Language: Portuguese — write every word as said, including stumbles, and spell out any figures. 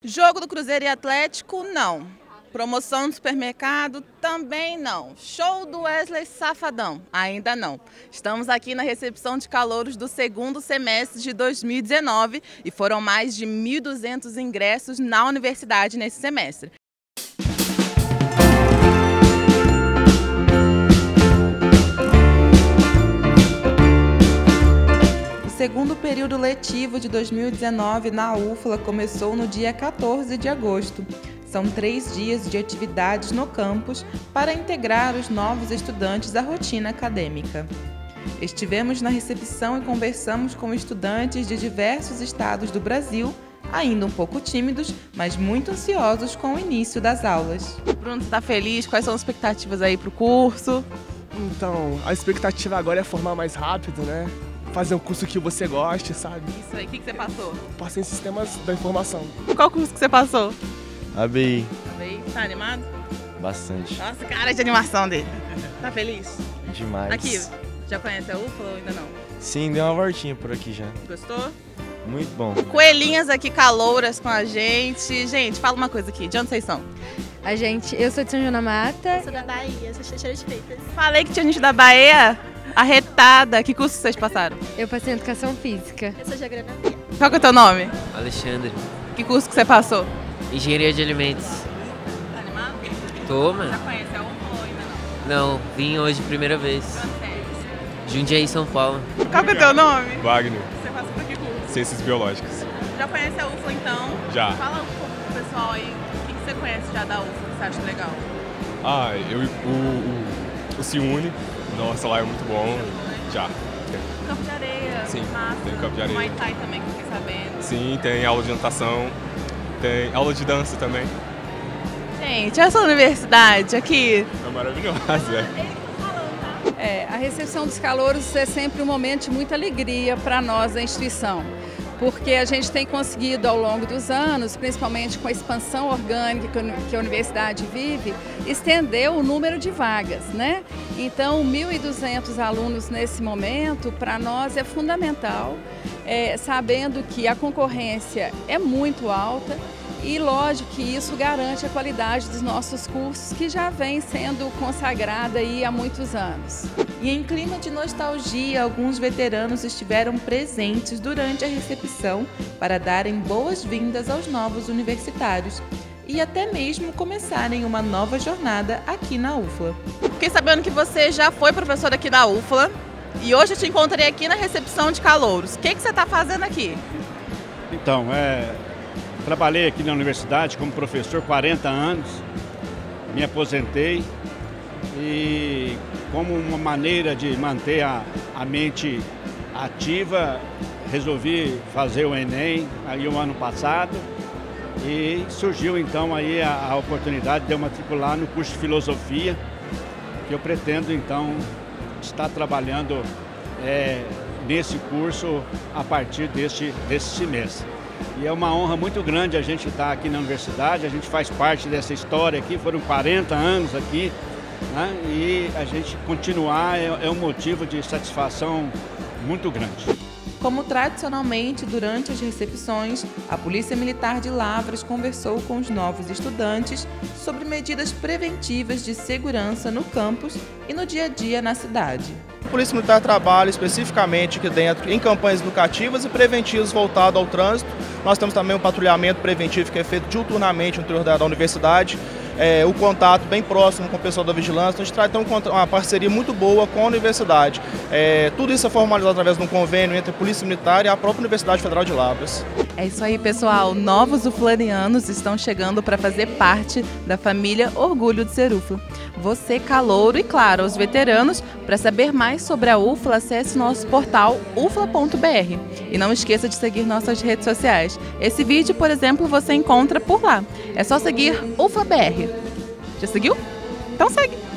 Jogo do Cruzeiro e Atlético, não. Promoção do supermercado, também não. Show do Wesley Safadão, ainda não. Estamos aqui na recepção de calouros do segundo semestre de dois mil e dezenove e foram mais de mil e duzentos ingressos na universidade nesse semestre. O segundo período letivo de dois mil e dezenove na U F L A começou no dia quatorze de agosto. São três dias de atividades no campus para integrar os novos estudantes à rotina acadêmica. Estivemos na recepção e conversamos com estudantes de diversos estados do Brasil, ainda um pouco tímidos, mas muito ansiosos com o início das aulas. Bruno, você está feliz? Quais são as expectativas aí para o curso? Então, a expectativa agora é formar mais rápido, né? Fazer um curso que você goste, sabe? Isso aí, o que, que você passou? Passei em sistemas da informação. Qual curso que você passou? A B I. A B I. Tá animado? Bastante. Nossa, cara de animação dele. Tá feliz? Demais. Aqui, já conhece a U F L A ou ainda não? Sim, deu uma voltinha por aqui já. Gostou? Muito bom. Coelhinhas aqui calouras com a gente. Gente, fala uma coisa aqui, de onde vocês são? A gente, eu sou de São João da Mata. Eu sou da Bahia, sou Teixeira de Freitas. Falei que tinha gente da Bahia. Arretada. Que curso vocês passaram? Eu passei em Educação Física. Eu sou geografia. Qual que é o teu nome? Alexandre. Que curso que você passou? Engenharia de Alimentos. Tá animado? Tô, mano. Já conhece a U F L A ou ainda não? Não, vim hoje primeira vez. Quanto é? Jundiaí, São Paulo. Qual que é o teu nome? Wagner, Você passa por que curso? Ciências Biológicas. Já conhece a U F L A então? Já. Fala um pouco pro pessoal aí, o que, que você conhece já da U F L A que você acha legal? Ah, eu o, o, o Ciune, nossa, lá é muito bom. Já. Campo de areia. Sim, massa. tem campo de areia. Muay Thai também, que eu fiquei sabendo. Sim, tem aula de natação, tem aula de dança também. Gente, essa universidade aqui... É maravilhosa, é. É, a recepção dos calouros é sempre um momento de muita alegria para nós da instituição, porque a gente tem conseguido ao longo dos anos, principalmente com a expansão orgânica que a universidade vive, estender o número de vagas, né? Então, mil e duzentos alunos nesse momento, para nós é fundamental, é, sabendo que a concorrência é muito alta. E lógico que isso garante a qualidade dos nossos cursos, que já vem sendo consagrada aí há muitos anos. E em clima de nostalgia, alguns veteranos estiveram presentes durante a recepção para darem boas-vindas aos novos universitários e até mesmo começarem uma nova jornada aqui na U F L A. Fiquei sabendo que você já foi professor aqui da U F L A e hoje eu te encontrei aqui na recepção de calouros. O que, que você está fazendo aqui? Então, é... trabalhei aqui na universidade como professor quarenta anos, me aposentei e como uma maneira de manter a, a mente ativa, resolvi fazer o Enem aí o ano passado e surgiu então aí a, a oportunidade de eu matricular no curso de filosofia, que eu pretendo então estar trabalhando é, nesse curso a partir deste, desse semestre. E é uma honra muito grande a gente estar aqui na universidade, a gente faz parte dessa história aqui, foram quarenta anos aqui, né? E a gente continuar é, é um motivo de satisfação muito grande. Como tradicionalmente, durante as recepções, a Polícia Militar de Lavras conversou com os novos estudantes sobre medidas preventivas de segurança no campus e no dia a dia na cidade. A Polícia Militar trabalha especificamente aqui dentro em campanhas educativas e preventivas voltadas ao trânsito. Nós temos também um patrulhamento preventivo que é feito diuturnamente no interior da universidade. É, o contato bem próximo com o pessoal da vigilância, então a gente traz então, uma parceria muito boa com a universidade. É, tudo isso é formalizado através de um convênio entre a Polícia Militar e a própria Universidade Federal de Lavras. É isso aí, pessoal. Novos uflanianos estão chegando para fazer parte da família Orgulho de Ser U F L A. Você, calouro, e claro, os veteranos, para saber mais sobre a U F L A, acesse nosso portal u f l a ponto b r. E não esqueça de seguir nossas redes sociais. Esse vídeo, por exemplo, você encontra por lá. É só seguir U F L A B R. Já seguiu? Então segue!